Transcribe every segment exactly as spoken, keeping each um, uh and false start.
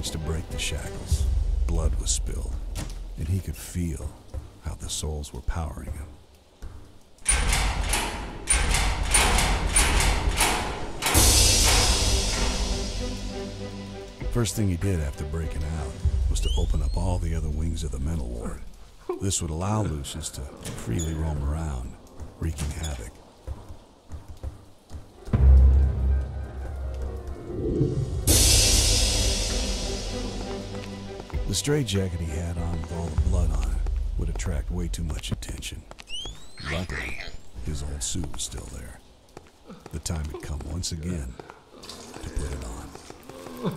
managed to break the shackles. Blood was spilled, and he could feel how the souls were powering him. First thing he did after breaking out was to open up all the other wings of the mental ward. This would allow Lucius to freely roam around, wreaking havoc. The straitjacket he had on with all the blood on it would attract way too much attention. Luckily, his old suit was still there. The time had come once again to put it on.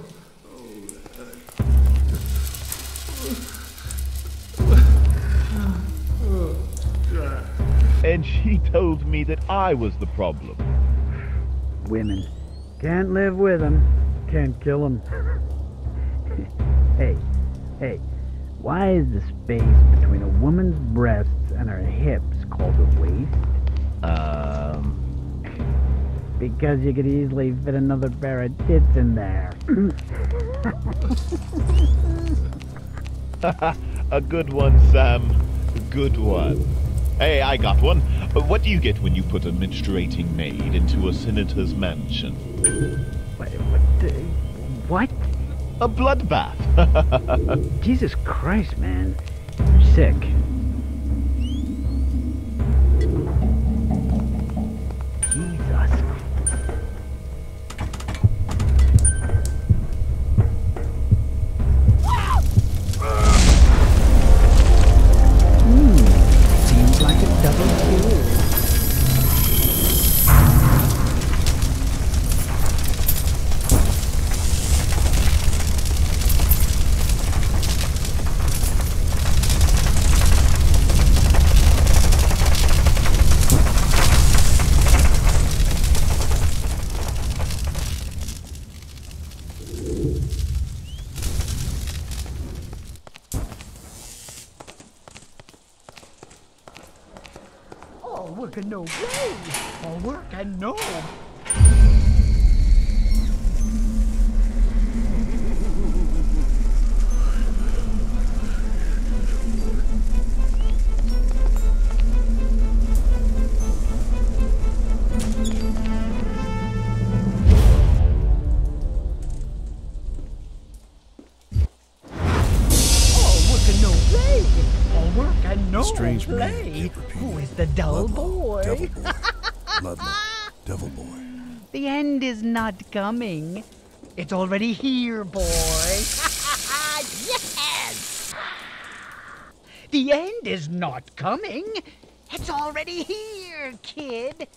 And she told me that I was the problem. Women. Can't live with them. Can't kill them. Hey, hey, why is the space between a woman's breasts and her hips called a waist? Um... Because you could easily fit another pair of tits in there. A good one, Sam. A good one. Hey, I got one. What do you get when you put a menstruating maid into a senator's mansion? What? What? Uh, what? A bloodbath. Jesus Christ, man. You're sick. Jesus. Hmm. Seems like a double kill. Work and no play. All work and no. Strange play. Who is the dull boy? Devil boy. Ludlow, devil boy. The end is not coming. It's already here, boy. Yes! The end is not coming. It's already here, kid.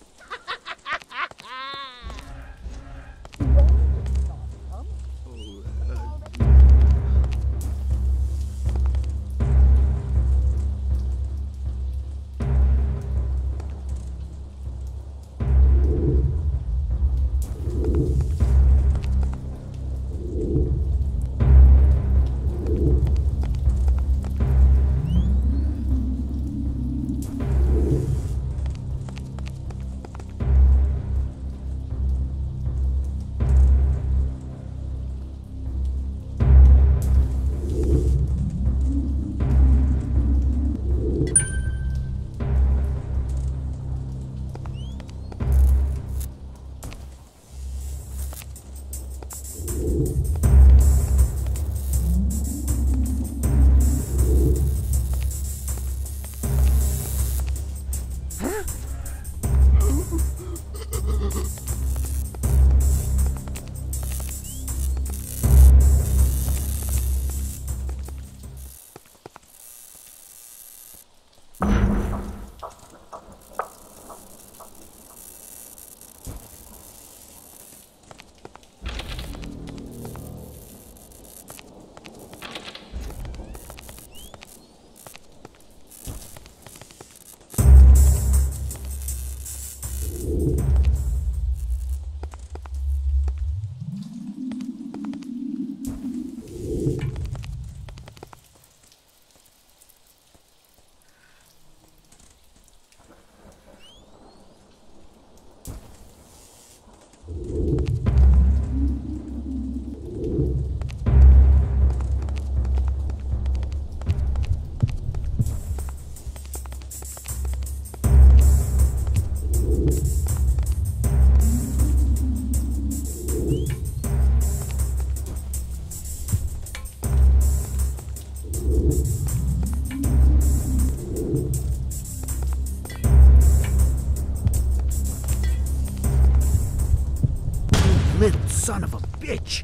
son of a bitch!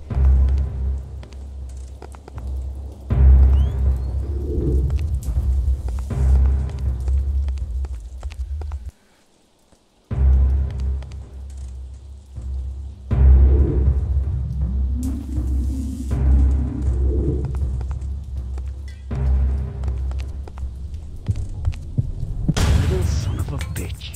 Little son of a bitch.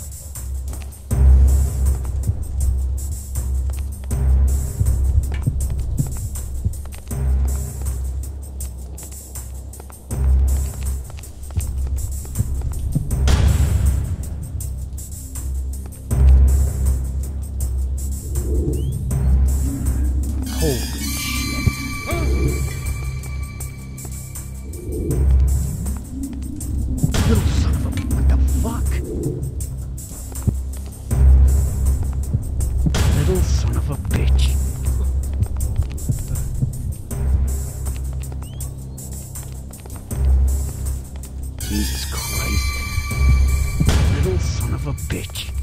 Holy shit. Little son of a... What the fuck? Little son of a bitch. Jesus Christ. Little son of a bitch.